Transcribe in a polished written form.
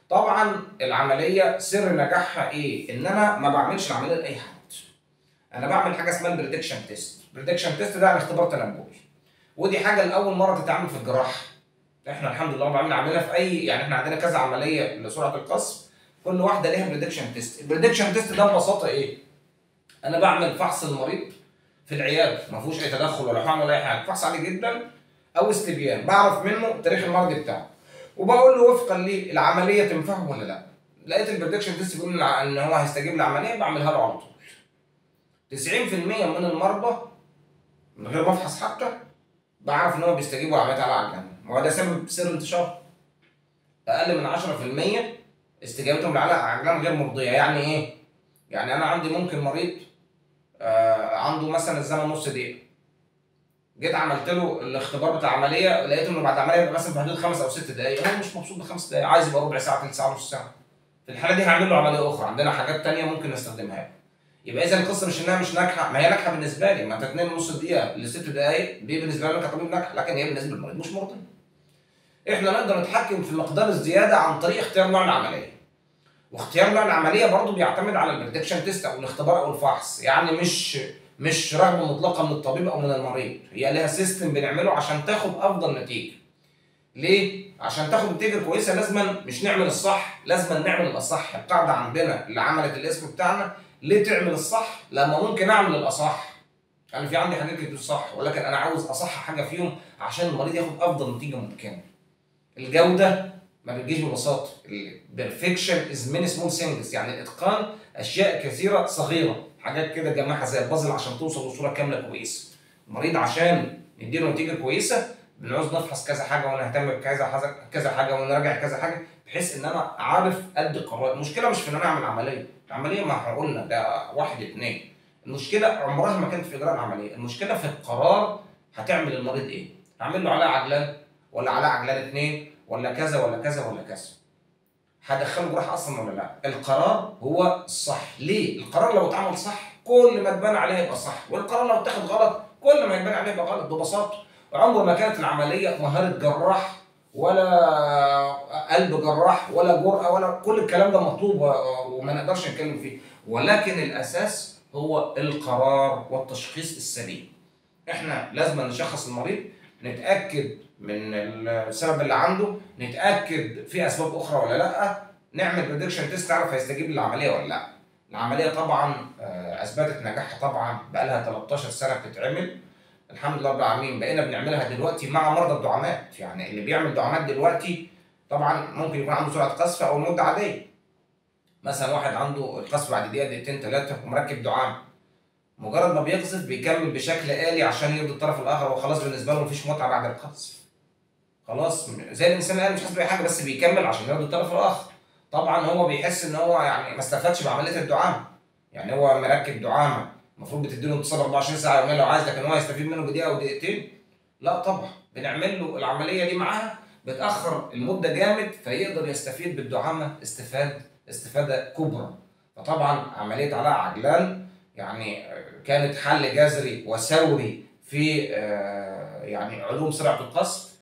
طبعا العمليه سر نجاحها ايه؟ ان انا ما بعملش العمليه لاي حد. انا بعمل حاجه اسمها البريدكشن تيست. البريدكشن تيست ده يعني اختبار تنبؤي، ودي حاجه لاول مره تتعمل في الجراحه. احنا الحمد لله بعمل عمليه في اي، يعني احنا عندنا كذا عمليه لسرعه القصف، كل واحده ليها بريدكشن تيست. البريدكشن تيست ده ببساطه ايه؟ انا بعمل فحص المريض في العياده، ما فيهوش اي تدخل ولا حقن ولا اي حاجه، فحص عادي جدا او استبيان، بعرف منه التاريخ المرضي بتاعه وبقول له وفقا للعمليه تنفعه ولا لا. لقيت البريدكشن تيست بيقول ان هو هيستجيب للعمليه، بعملها له على طول. 90% من المرضى من غير ما افحص حتى بعرف ان هم بيستجيبوا لعمليات على عجلان، وده سبب سر انتشار. اقل من 10% استجابتهم لعلاج عجلان غير مرضيه. يعني ايه؟ يعني انا عندي ممكن مريض عنده مثلا الزمن نص دقيقه، جيت عملت له الاختبار بتاع العمليه، لقيت انه بعد العمليه يبقى مثلا في حدود 5 أو 6 دقائق، هو مش مبسوط ب5 دقائق، عايز يبقى ربع ساعه، ثلث ساعه، نص ساعه. في الحاله دي هعمل له عمليه اخرى، عندنا حاجات ثانيه ممكن نستخدمها له. يبقى اذا القصه مش انها مش ناجحه، ما هي ناجحه بالنسبه لي، ما تتنين نص دقيقه ل6 دقائق دي بالنسبه لي كطبيب ناجحه، لكن هي بالنسبه للمريض مش مرضيه. احنا نقدر نتحكم في مقدار الزياده عن طريق اختيار نوع العمليه. واختيار نوع العمليه برضه بيعتمد على البريدكشن تيست او الاختبار او الفحص، يعني مش رغبه مطلقه من الطبيب او من المريض، هي لها سيستم بنعمله عشان تاخد افضل نتيجه. ليه؟ عشان تاخد نتيجه كويسه لازما مش نعمل الصح، لازما نعمل الاصح. القاعده عندنا اللي عملت الاسم بتاعنا، ليه تعمل الصح لما ممكن اعمل الاصح؟ انا في عندي حاجات كتير صح، ولكن انا عاوز اصح حاجه فيهم عشان المريض ياخد افضل نتيجه ممكنه. الجوده ما بتجيش ببساطه، البرفكشن از ماني سمول ثينجز، يعني الاتقان اشياء كثيره صغيره، حاجات كده جمعها زي البازل عشان توصل لصوره كامله كويسه. المريض عشان نديله نتيجه كويسه بنعوز نفحص كذا حاجه ونهتم بكذا كذا حاجه ونراجع كذا حاجه، بحيث ان انا عارف ادي قرار. المشكله مش في ان انا اعمل عمليه، العمليه ما احنا قلنا ده واحد اتنين، المشكله عمرها ما كانت في اجراء العمليه، المشكله في القرار. هتعمل المريض ايه؟ هعمل له علاء عجلان ولا علاء عجلان اتنين ولا كذا ولا كذا ولا كذا؟ هدخله جراحه اصلا ولا لا؟ القرار هو الصح. ليه؟ القرار لو اتعمل صح كل ما اتبنى عليه يبقى صح، والقرار لو اتاخد غلط كل ما يتبنى عليه يبقى غلط ببساطه. عمر ما كانت العمليه مهاره جراح ولا قلب جراح ولا جرأه ولا كل الكلام ده مطلوب وما نقدرش نتكلم فيه، ولكن الاساس هو القرار والتشخيص السليم. احنا لازم نشخص المريض، نتاكد من السبب اللي عنده، نتاكد في اسباب اخرى ولا لا، نعمل بريدكشن تيست تعرف هيستجيب للعمليه ولا لا. العمليه طبعا اثبتت نجاحها، طبعا بقى لها 13 سنه بتتعمل الحمد لله رب العالمين. بقينا بنعملها دلوقتي مع مرضى الدعامات، يعني اللي بيعمل دعامات دلوقتي طبعا ممكن يكون عنده سرعه قذف او مده عاديه، مثلا واحد عنده القذف بعد دقيقه دقيقتين ثلاثه ومركب دعامه، مجرد ما بيقذف بيكمل بشكل آلي عشان يرضي الطرف الآخر، وخلاص بالنسبة له مفيش متعة بعد القذف. خلاص زي الإنسان الآلي مش حاسس بأي حاجة، بس بيكمل عشان يرضي الطرف الآخر. طبعا هو بيحس إن هو يعني ما استفادش بعملية الدعامة، يعني هو مركب دعامة المفروض بتديله انتصاب 24 ساعة يوميا لو عايز، لكن هو يستفيد منه بدقيقة أو دقيقتين؟ لا طبعا، بنعمل له العملية دي معاها بتأخر المدة جامد فيقدر يستفيد بالدعامة استفادة كبرى. فطبعا عملية علاء عجلان يعني كانت حل جذري وثوري في يعني علوم سرعة القذف،